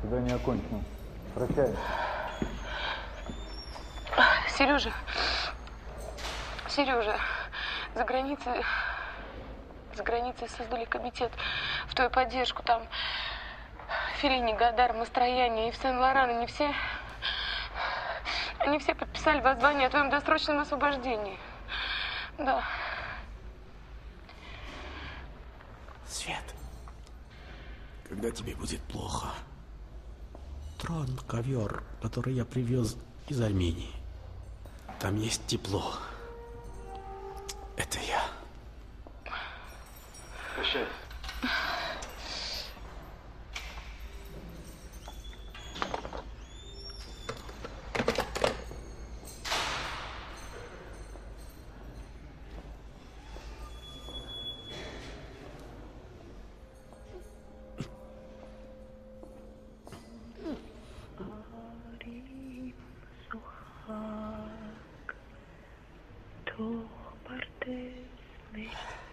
Задание окончено. Прощай. Сережа, за границей создали комитет в твою поддержку. Там Феллини, Годар, Мастроянни, Ив Сен-Лоран, они все подписали воззвание о твоем досрочном освобождении. Да. Свет, когда тебе будет плохо, тронь ковер, который я привез из Армении. Там есть тепло. Это я. Прощай. Partes